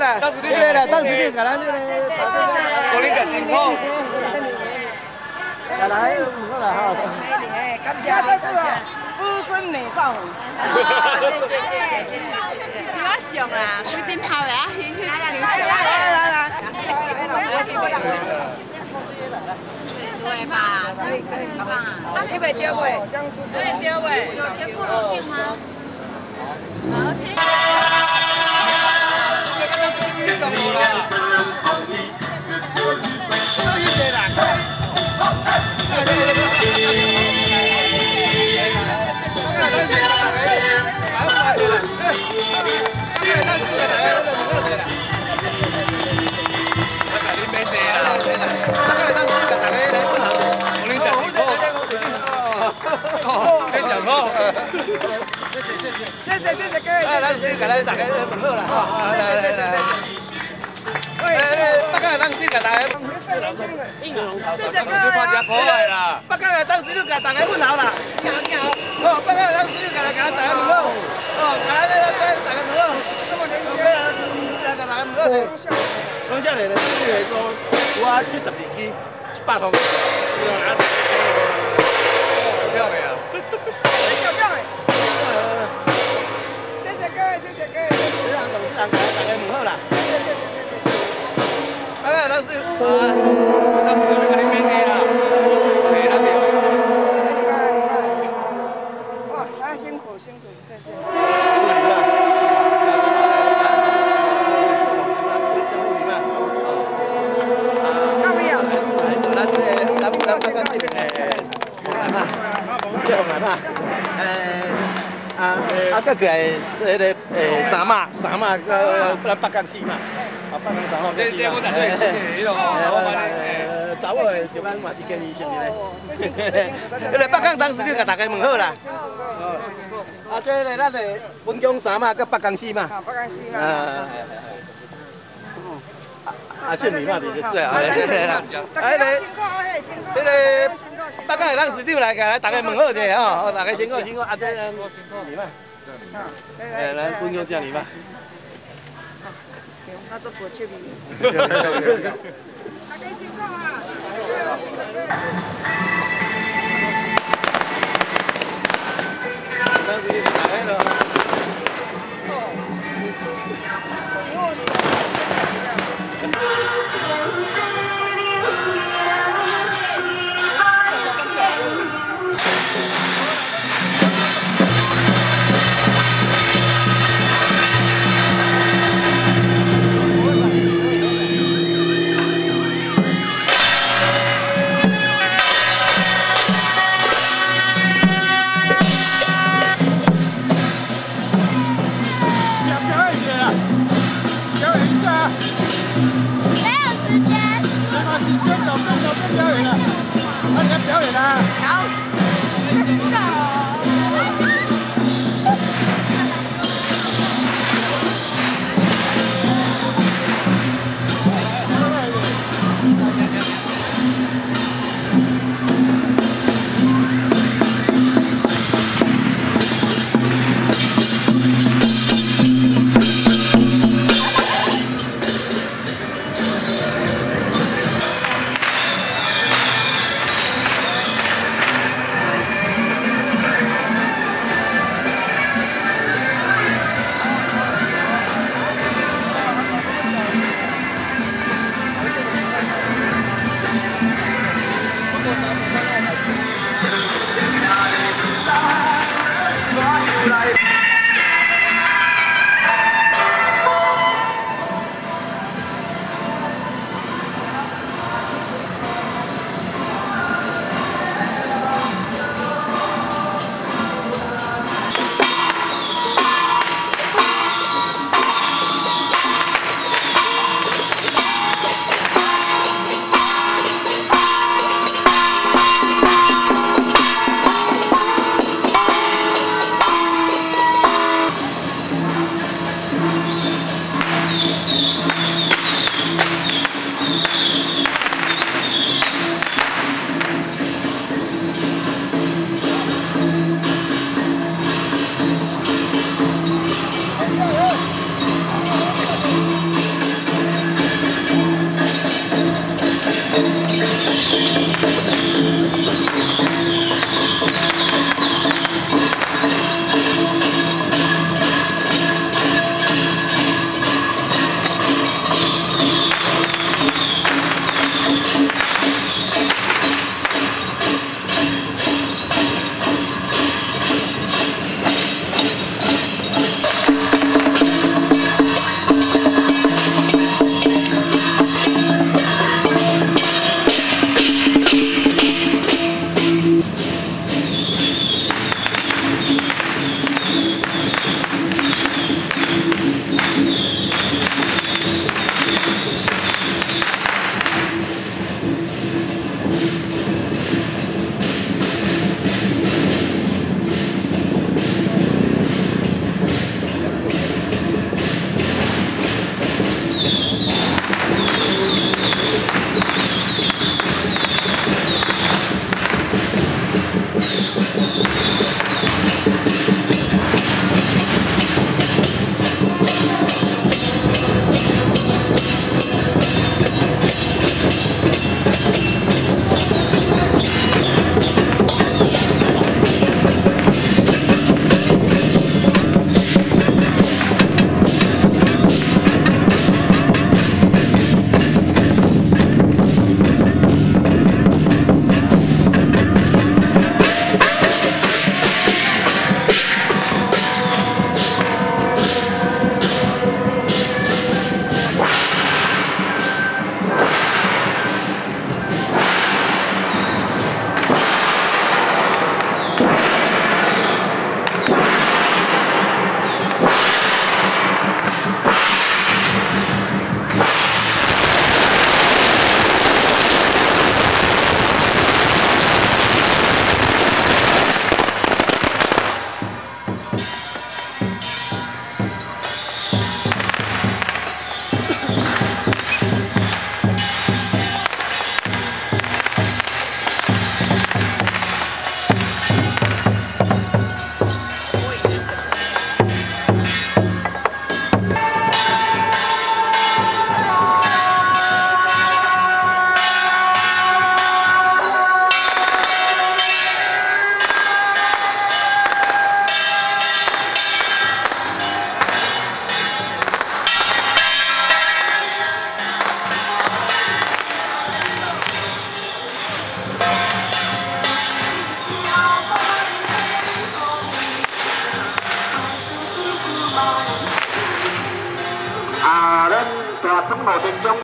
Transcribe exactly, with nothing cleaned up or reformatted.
啦，这个啦，当时你甲咱这个， 我恁个辛苦。 来来，好啦哈。 哎，感谢感谢。资深美少女。谢谢谢谢谢谢。比我上啦，规顶头呀，去去去。来来来来。对吧？可以可以，好吧？啊，你袂丢袂？可以丢袂？有全部入境吗？好，谢谢。 非常好， 谢谢谢谢各位， 来来，先给咱大家问好啦，哈，来来来。北港当时给大家， 谢谢各位。 大家破坏啦。 北港当时你给大家问好啦。 你好你好。 哦，北港当时你给大家大家问好，哦，给咱这这大家问好。这么年轻，来给大家问好的。拢少年的，这个说我七十二期，一百通。 漂亮啊！ 漂亮哎！谢谢各位，谢谢各位。 这样董事长给大家问好啦。 谢谢谢谢谢谢。 北港当时，啊， 当时就给你免的啦。对，那边。 礼拜礼拜。哇，啊辛苦辛苦，谢谢。 啊啊，搁个迄个诶三马三马个咱北港市嘛，啊北港三马。 这这我绝对是迄个老板诶，查某诶，就咱嘛是建议先咧。迄个北港当时你甲大家问好啦。啊，这个咱诶文江三马搁北港市嘛。 啊，北港市嘛。 啊。啊，这米嘛就是最好。 啊，辛苦辛苦，嘿辛苦。 这个北港的咱市长来，甲大家问好者吼，大家辛苦辛苦，啊这咱米嘛，诶，咱分享这米嘛。 他做国切米。大家辛苦啊！ 当时大家咯。 啊，咱大村路店中